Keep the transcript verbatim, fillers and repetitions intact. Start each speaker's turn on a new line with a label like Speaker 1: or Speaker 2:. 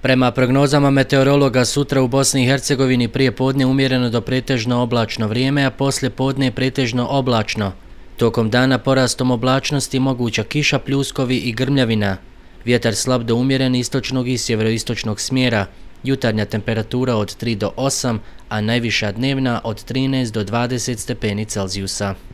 Speaker 1: Prema prognozama meteorologa sutra u Bosni i Hercegovini prije podne umjereno do pretežno oblačno vrijeme, a poslije podne pretežno oblačno. Tokom dana porastom oblačnosti moguća kiša, pljuskovi i grmljavina. Vjetar slab do umjeren istočnog i sjeveroistočnog smjera. Jutarnja temperatura od tri do osam, a najviša dnevna od trinaest do dvadeset stepeni Celzijusa.